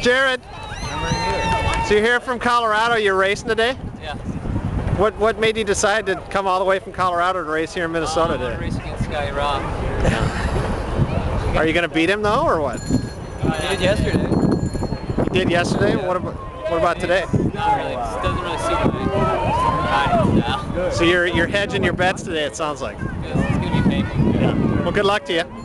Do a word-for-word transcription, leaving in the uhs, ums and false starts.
Jared. I'm right here. So you're here from Colorado. You're racing today? Yeah. What What made you decide to come all the way from Colorado to race here in Minnesota uh, today? Race against Sky Rock. Are you going to beat him though, or what? I did yesterday. You did yesterday. Yeah. What about What about today? Not really. It doesn't really suit my riding style. So you're you're hedging your bets today. It sounds like. It's, it's gonna be painful. Yeah. Well, good luck to you.